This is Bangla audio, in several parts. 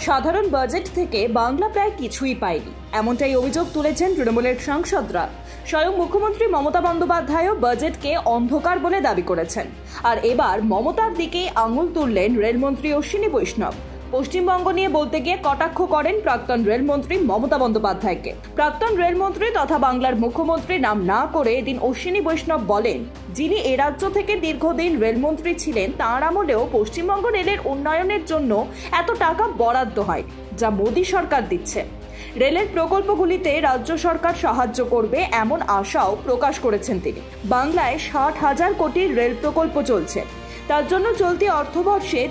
সাধারণ বাজেট থেকে বাংলা প্রায় কিছুই পায়নি, এমনটাই অভিযোগ তুলেছেন তৃণমূলের সাংসদরা। স্বয়ং মুখ্যমন্ত্রী মমতা বন্দ্যোপাধ্যায়ও বাজেটকে অন্ধকার বলে দাবি করেছেন। আর এবার মমতার দিকে আঙুল তুললেন রেলমন্ত্রী অশ্বিনী বৈষ্ণব। পশ্চিমবঙ্গ নিয়ে বলতে গিয়ে কটাক্ষ করেন প্রাক্তন রেলমন্ত্রী মমতা বন্দ্যোপাধ্যায়কে। প্রাক্তন রেলমন্ত্রী তথা বাংলার মুখ্যমন্ত্রী নাম না করে এদিন অশ্বিনী বৈষ্ণব বলেন, যিনি এ রাজ্য থেকে দীর্ঘদিন রেলমন্ত্রী ছিলেন তাঁর আমলেও পশ্চিমবঙ্গ রেলের উন্নয়নের জন্য এত টাকা বরাদ্দ হয়, যা মোদী সরকার দিচ্ছে। রেলের প্রকল্পগুলিতে রাজ্য সরকার সাহায্য করবে এমন আশাও প্রকাশ করেছেন তিনি। বাংলায় 60,000 কোটির রেল প্রকল্প চলছে, তার জন্য চলতি অর্থবর্ষে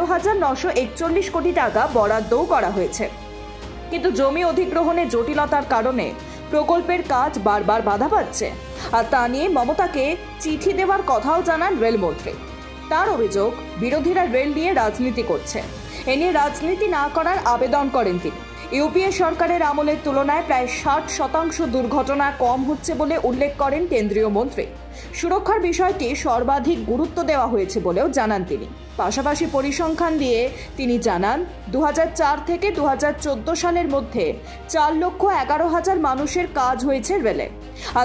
13,941 কোটি টাকা বরাদ্দও করা হয়েছে। কিন্তু জমি অধিগ্রহণে জটিলতার কারণে প্রকল্পের কাজ বারবার বাধা পাচ্ছে। আর তা নিয়ে মমতাকে চিঠি দেওয়ার কথাও জানান রেলমন্ত্রী। তার অভিযোগ, বিরোধীরা রেল নিয়ে রাজনীতি করছে। এ নিয়ে রাজনীতি না করার আবেদন করেন তিনি। ইউপিএ সরকারের আমলের তুলনায় প্রায় 60% দুর্ঘটনা কম হচ্ছে বলে উল্লেখ করেন কেন্দ্রীয় মন্ত্রী। সুরক্ষার বিষয়টি সর্বাধিক গুরুত্ব দেওয়া হয়েছে বলেও জানান তিনি। পাশাপাশি পরিসংখ্যান দিয়ে তিনি জানান, 2004 থেকে 2014 সালের মধ্যে 4,11,000 মানুষের কাজ হয়েছে রেলে। আর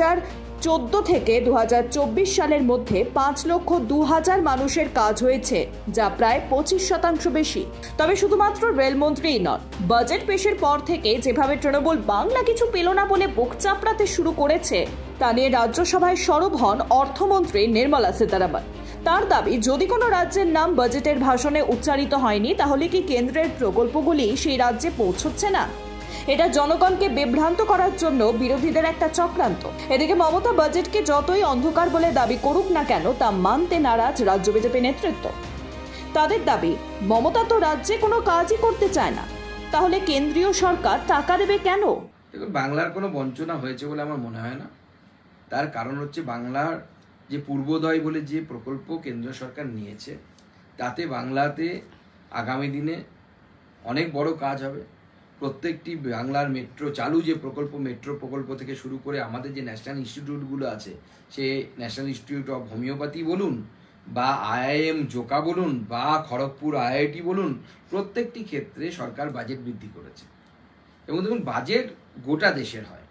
2014 থেকে 2024 সালের মধ্যে 5,02,000 মানুষের কাজ হয়েছে, যা প্রায় 25% বেশি। তবে শুধুমাত্র রেলমন্ত্রীই নন, বাজেট পেশের পর থেকে যেভাবে তৃণমূল বাংলা কিছু পেল না বলে বুক চাপড়াতে শুরু করেছে, তা নিয়ে রাজ্যসভায় সরব হন অর্থমন্ত্রী নির্মলা সীতারামন। তার দাবি, যদি কোনো রাজ্যের নাম বাজেটের ভাষণে উচ্চারিত হয়নি, তাহলে কি কেন্দ্রের প্রকল্পগুলি সেই রাজ্যে পৌঁছচ্ছে না? এটা জনগণকে বিভ্রান্ত করার জন্য বিরোধীদের একটা চক্রান্ত। এদিকে মমতা বাজেটকে যতই অন্ধকার বলে দাবি করুক না কেন, তা মানতে নারাজ রাজ্য বিজেপি নেতৃত্ব। তাদের দাবি, মমতা তো রাজ্যে কোনো কাজই করতে চায় না, তাহলে কেন্দ্রীয় সরকার টাকা দেবে কেন? দেখুন, বাংলার কোনো বঞ্চনা হয়েছে বলে আমার মনে হয় না। তার কারণ হচ্ছে, বাংলার যে পূর্বোদয় বলে যে প্রকল্প কেন্দ্র সরকার নিয়েছে, তাতে বাংলাতে আগামী দিনে অনেক বড় কাজ হবে। প্রত্যেকটি বাংলার মেট্রো চালু যে প্রকল্প, মেট্রো প্রকল্প থেকে শুরু করে আমাদের যে ন্যাশনাল ইনস্টিটিউটগুলো আছে, সে ন্যাশনাল ইনস্টিটিউট অফ হোমিওপ্যাথি বলুন, বা IIM জোকা বলুন, বা খড়গপুর IIT বলুন, প্রত্যেকটি ক্ষেত্রে সরকার বাজেট বৃদ্ধি করেছে। এবং দেখুন, বাজেট গোটা দেশের হয়,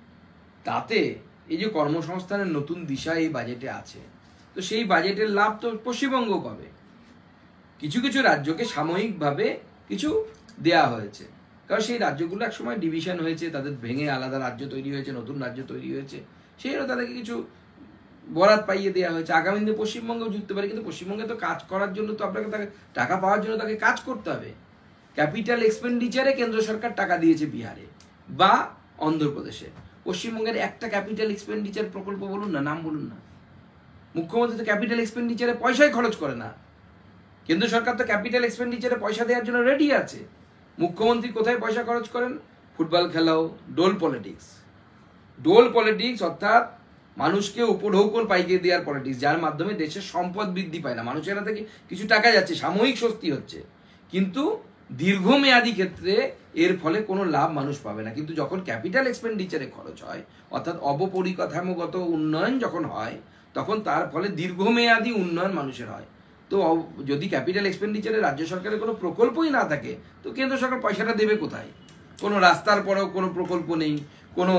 তাতে এই যে কর্মসংস্থানের নতুন দিশা এই বাজেটে আছে, তো সেই বাজেটের লাভ তো পশ্চিমবঙ্গ পাবে। কিছু কিছু রাজ্যকে সাময়িকভাবে কিছু দেয়া হয়েছে, কারণ সেই রাজ্যগুলো একসময় ডিভিশন হয়েছে, তাদের ভেঙে আলাদা রাজ্য তৈরি হয়েছে, নতুন রাজ্য তৈরি হয়েছে, সেই জন্য তাদেরকে কিছু বরাত পাইয়ে দেওয়া হয়েছে। আগামী দিনে পশ্চিমবঙ্গেও জুটতে পারে, কিন্তু পশ্চিমবঙ্গে তো কাজ করার জন্য তো আপনাকে তাকে টাকা পাওয়ার জন্য তাকে কাজ করতে হবে। ক্যাপিটাল এক্সপেন্ডিচারে কেন্দ্র সরকার টাকা দিয়েছে বিহারে বা অন্ধ্রপ্রদেশে। পশ্চিমবঙ্গের একটা ক্যাপিটাল এক্সপেন্ডিচার প্রকল্প বলুন না, নাম বলুন না। মুখ্যমন্ত্রী তো ক্যাপিটাল এক্সপেন্ডিচারে পয়সাই খরচ করে না। কেন্দ্র সরকার তো ক্যাপিটাল এক্সপেন্ডিচারে পয়সা দেওয়ার জন্য রেডি আছে। মুখ্যমন্ত্রী কোথায় পয়সা খরচ করেন? ফুটবল খেলাও, ডোল পলিটিক্স। ডোল পলিটিক্স অর্থাৎ মানুষকে উপঢৌকন পাইয়ে দেওয়ার পলিটিক্স, যার মাধ্যমে দেশের সম্পদ বৃদ্ধি পায় না, মানুষের থেকে কিছু টাকা যাচ্ছে, সাময়িক স্বস্তি হচ্ছে, কিন্তু দীর্ঘমেয়াদী ক্ষেত্রে এর ফলে কোনো লাভ মানুষ পাবে না। কিন্তু যখন ক্যাপিটাল এক্সপেন্ডিচারে খরচ হয়, অর্থাৎ অবপরিকাঠামোগত উন্নয়ন যখন হয়, তখন তার ফলে দীর্ঘমেয়াদী উন্নয়ন মানুষের হয়। তো যদি ক্যাপিটাল এক্সপেন্ডিচারে রাজ্য সরকারের কোনো প্রকল্পই না থাকে, তো কেন্দ্র সরকার পয়সাটা দেবে কোথায়? কোনো রাস্তার পরেও কোনো প্রকল্প নেই, কোনো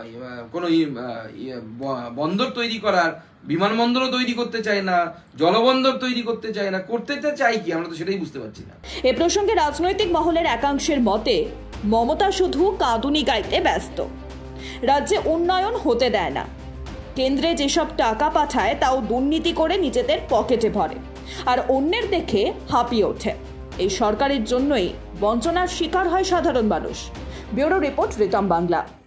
বন্দর তৈরি করার, বিমানবন্দরও তৈরি করতে চায় না, জলবন্দর তৈরি করতে চায় না, করতে চাই কি? আমরা তো সেটাই বুঝতে পারছি না। এ প্রসঙ্গে রাজনৈতিক মহলের একাংশের মতে, মমতা শুধু কাঁদুনি গাইতে ব্যস্ত, রাজ্যে উন্নয়ন হতে দেয় না। কেন্দ্রে যেসব টাকা পাঠায় তাও দুর্নীতি করে নিজেদের পকেটে ভরে, আর অন্যের দেখে হাঁপিয়ে ওঠে। এই সরকারের জন্যই বঞ্চনার শিকার হয় সাধারণ মানুষ। Bureau report, Ritam Bangla.